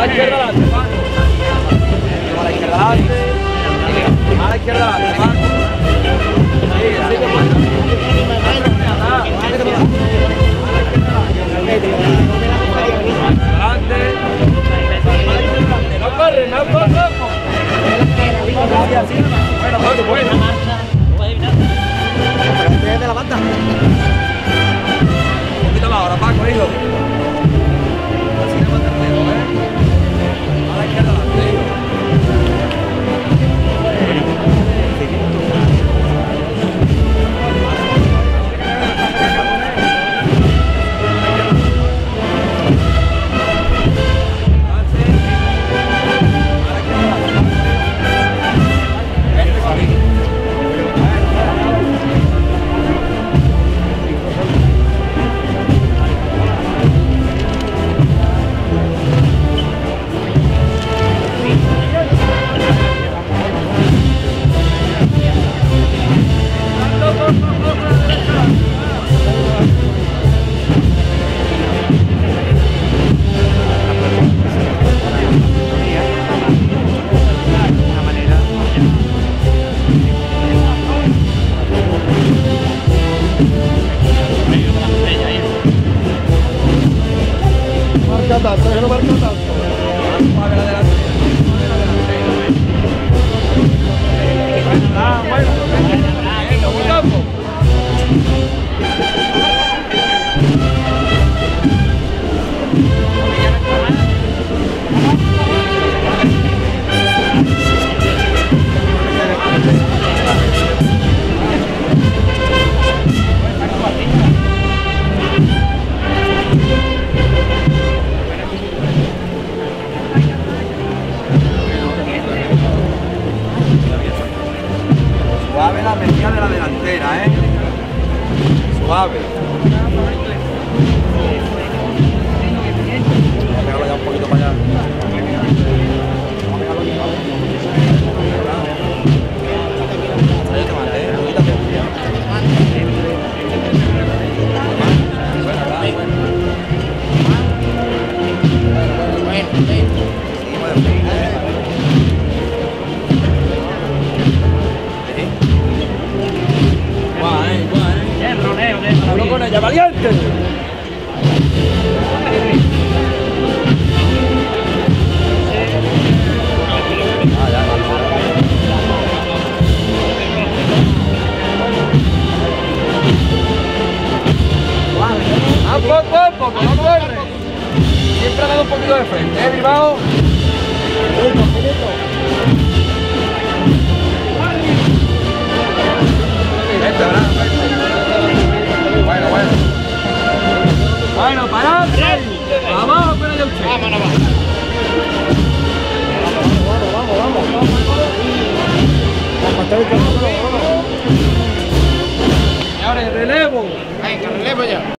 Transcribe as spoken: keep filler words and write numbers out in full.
la izquierda adelante, Paco. A la izquierda adelante. A la izquierda adelante, Paco. Sí, sí, que pasa. Adelante. No corre, no corre. Así, así. Bueno, bueno, bueno. De la banda. Un poquito más ahora, Paco, hijo. Así le manda el dedo, ¿eh? A la izquierda adelante, hijo. Marca tanto, que no marca tanto. Ah, bueno. Muy campo. Suave la metida de la delantera, ¿eh? Suave. Vamos a pegarlo ya un poquito para allá. Vamos a pegarlo aquí, vamos. Yo te mandé, ¿eh? Quítate. Bueno, bueno. Bueno, sí, bueno. ¡Uno con ella, valiente! ¡Ah, poco, poco! ¡No corre! Siempre ha dado un poquito de frente, ¿eh, Bilbao? Este, ¿verdad? Bueno, bueno. Bueno, parad. Abajo con el de usted. Vamos, vamos. Vamos, vamos, vamos. Vamos, vamos. Y ahora el relevo. Venga, relevo ya.